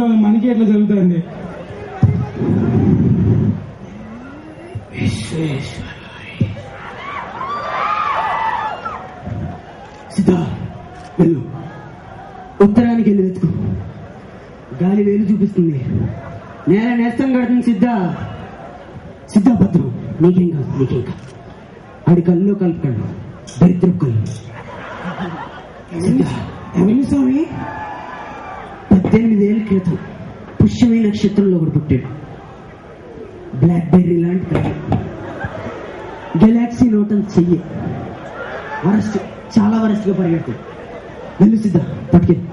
ఇంట్లో మనకి ఎట్లా జరుగుతుంది. సిద్ధా వెళ్ళు, ఉత్తరానికి వెళ్ళి వెతుకు. గాలి వేలు చూపిస్తుంది, నేల నేస్తం కడుతుంది. సిద్ధా భద్రం, నీకేం కాదు. ఆడి కళ్ళు కలుపుకండు, దరిద్ర కళ్ళు. ఎవరి స్వామి? 18 ఏళ్ల క్రితం పుష్యమి నక్షత్రంలో ఒకటి పుట్టాడు. బ్లాక్ బెర్రీ లాంటి కళ్ళు, గెలాక్సీ నోట్ అని చెయ్యి, చాలా వరస్ట్గా పరిగెడుతుంది. వెళ్ళు సిద్ధ, పట్టుకెళ్ళి.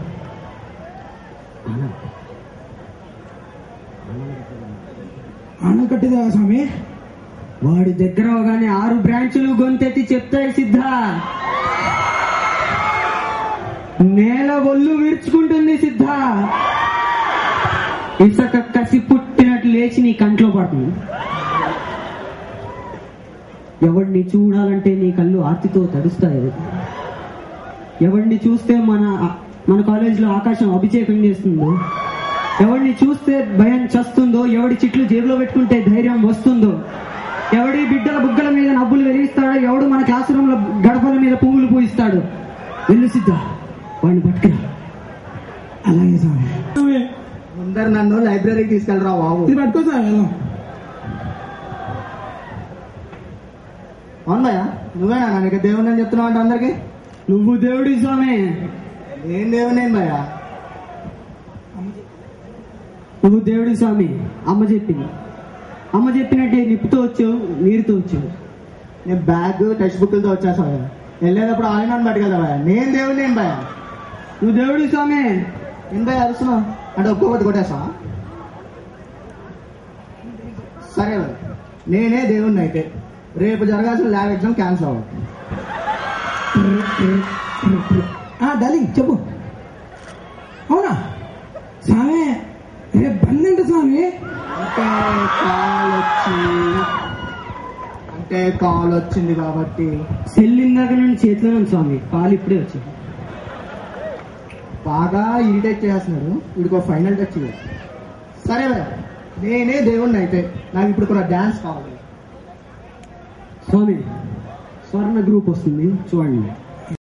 ఆనకట్టదా స్వామి? వాడి దగ్గర అవగానే 6 బ్రాంచులు గొంతెత్తి చెప్తాయి సిద్ధ. నేల ఒళ్ళు విరుచుకుంటుంది సిద్ధ. ఇసుక కసి పుట్టినట్టు లేచి నీ కంట్లో పడుతుంది. ఎవడిని చూడాలంటే నీ కళ్ళు ఆర్తితో తడుస్తాయి. ఎవడిని చూస్తే మన కాలేజీలో ఆకాశం అభిషేకం చేస్తుందో, ఎవడిని చూస్తే భయం చస్తుందో, ఎవడి చిట్లు జేబులో పెట్టుకుంటే ధైర్యం వస్తుందో, ఎవడి బిడ్డల బుగ్గల మీద నవ్వులు వెలిగిస్తాడో, ఎవడు మన క్లాస్ రూమ్ లో గడపల మీద పువ్వులు పూయిస్తాడు. వెళ్ళు సిద్ధ, వాడిని పట్టుకురా. అలాగే స్వామి. ముందర నన్ను లైబ్రరీకి తీసుకెళ్ళరా బాబు. ఇది పట్టుకో స్వామి, వెళ్దాం. అవును భయ్యా, నువ్వేనా నాకు దేవుని అని చెప్తున్నావు అంటే అందరికి? నువ్వు దేవుడి స్వామి. నేను దేవుని భయ్యా. నువ్వు దేవుడి స్వామి. అమ్మ చెప్పినట్టే నిప్పుతో వచ్చావు, నీరుతో వచ్చావు. నేను బ్యాగ్ టెక్స్ట్ బుక్లతో వచ్చేసా భయ్యా. వెళ్ళేటప్పుడు ఆలినాన్ని పట్టుకెళ్తా భయ్యా. నేను దేవుని భయ్యా. నువ్వు దేవుడి స్వామి. ఏం భయ్యా అరుస్తున్నావు అంటే ఒక్కొక్కటి కొట్టేసా? సరే భయ్యా, నేనే దేవుణ్ణి అయితే రేపు జరగాల్సిన ల్యాబ్ ఎగ్జామ్ క్యాన్సిల్ అవ్వదు. డార్లింగ్ చెప్పు. అవునా స్వామి? రేపు బంద్ అంట స్వామి. అంటే కాల్ వచ్చింది కాబట్టి సెల్లిందాక నుండి చేతిలో ఉంది స్వామి, పాలు ఇప్పుడే వచ్చాయి. బాగా ఇరిటేట్ చేస్తున్నారు. వీడికి ఒక ఫైనల్ టచ్ ఇవ్వదు. సరే భయ్యా, నేనే దేవుణ్ణి అయితే నాకు ఇప్పుడు కూడా డాన్స్ కావాలి. స్వామి, స్వర్ణ గ్రూప్ వస్తుంది చూడండి.